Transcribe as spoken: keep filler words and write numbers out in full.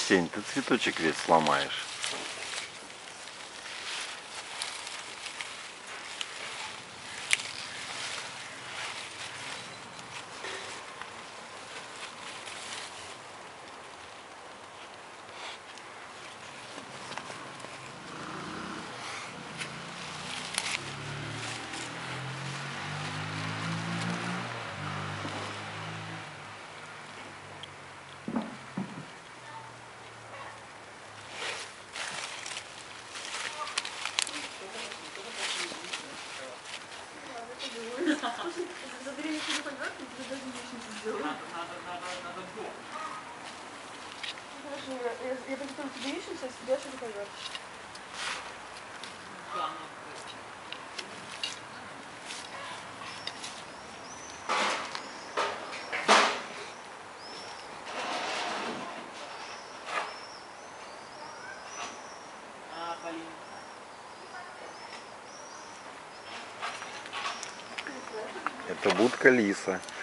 Сень, ты цветочек весь сломаешь. Забери мне телефон, тебе даже личницу сделаю. Надо, надо, надо, надо дома. Хорошо, я, я, я приготовлю тебе личницу, а себе что-то ковер. Да, а, Полина. Это будка лиса.